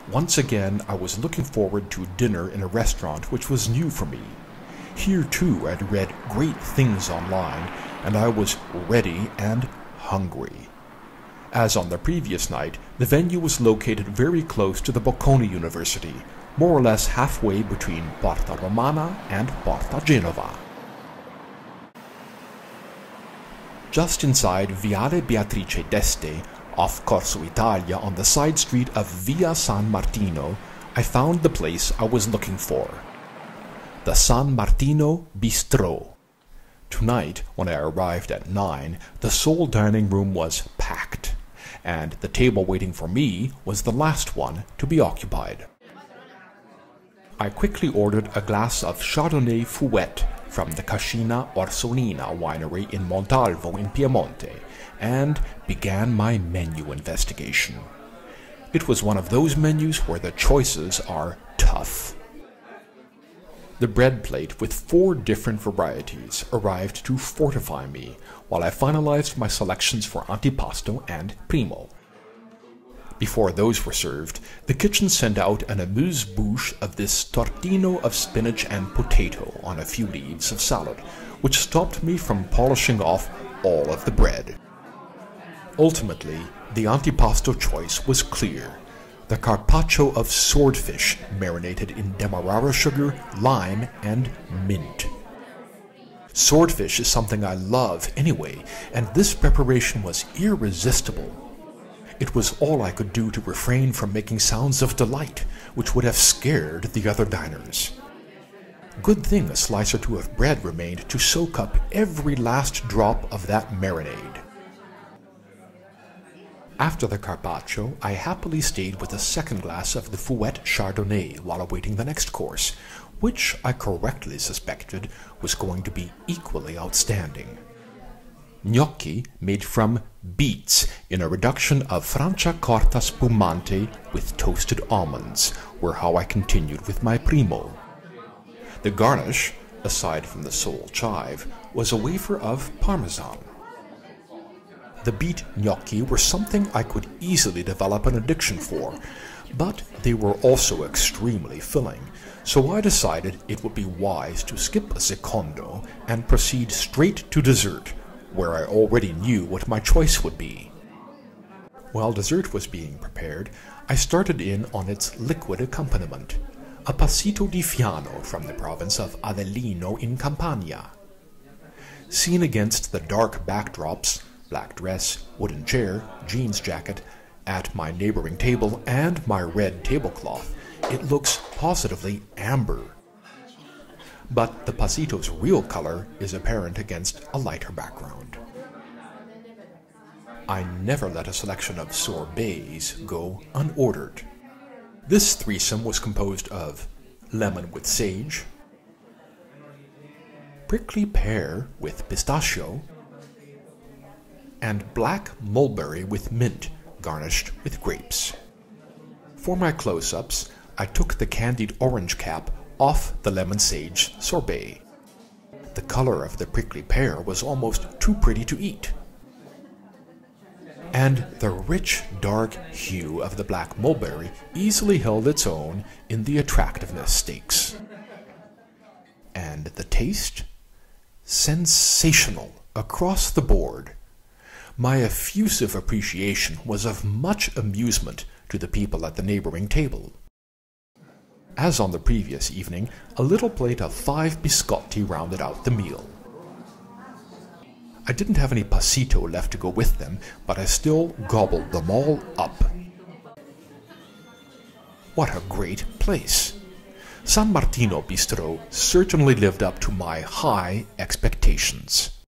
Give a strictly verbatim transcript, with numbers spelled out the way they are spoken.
Once again, I was looking forward to dinner in a restaurant which was new for me. Here too I'd read great things online, and I was ready and hungry. As on the previous night, the venue was located very close to the Bocconi University, more or less halfway between Porta Romana and Porta Genova. Just inside Viale Beatrice d'Este, off Corso Italia on the side street of Via San Martino, I found the place I was looking for. The San Martino Bistrot. Tonight, when I arrived at nine, the sole dining room was packed, and the table waiting for me was the last one to be occupied. I quickly ordered a glass of Chardonnay Fouette from the Cascina Orsolina winery in Montalvo in Piemonte, and began my menu investigation. It was one of those menus where the choices are tough. The bread plate with four different varieties arrived to fortify me, while I finalized my selections for antipasto and primo. Before those were served, the kitchen sent out an amuse-bouche of this tortino of spinach and potato on a few leaves of salad, which stopped me from polishing off all of the bread. Ultimately, the antipasto choice was clear: the carpaccio of swordfish marinated in demerara sugar, lime, and mint. Swordfish is something I love anyway, and this preparation was irresistible. It was all I could do to refrain from making sounds of delight, which would have scared the other diners. Good thing a slice or two of bread remained to soak up every last drop of that marinade. After the carpaccio, I happily stayed with a second glass of the Fouette Chardonnay while awaiting the next course, which I correctly suspected was going to be equally outstanding. Gnocchi made from beets in a reduction of Franciacorta spumante with toasted almonds were how I continued with my primo. The garnish, aside from the sole chive, was a wafer of parmesan. The beet gnocchi were something I could easily develop an addiction for, but they were also extremely filling, so I decided it would be wise to skip a secondo and proceed straight to dessert, where I already knew what my choice would be. While dessert was being prepared, I started in on its liquid accompaniment, a passito di fiano from the province of Avellino in Campania. Seen against the dark backdrops, black dress, wooden chair, jeans jacket, at my neighboring table, and my red tablecloth, it looks positively amber. But the passito's real color is apparent against a lighter background. I never let a selection of sorbets go unordered. This threesome was composed of lemon with sage, prickly pear with pistachio, and black mulberry with mint, garnished with grapes. For my close-ups, I took the candied orange cap off the lemon-sage sorbet. The color of the prickly pear was almost too pretty to eat. And the rich, dark hue of the black mulberry easily held its own in the attractiveness stakes. And the taste? Sensational across the board. My effusive appreciation was of much amusement to the people at the neighboring table. As on the previous evening, a little plate of five biscotti rounded out the meal. I didn't have any passito left to go with them, but I still gobbled them all up. What a great place! San Martino Bistrot certainly lived up to my high expectations.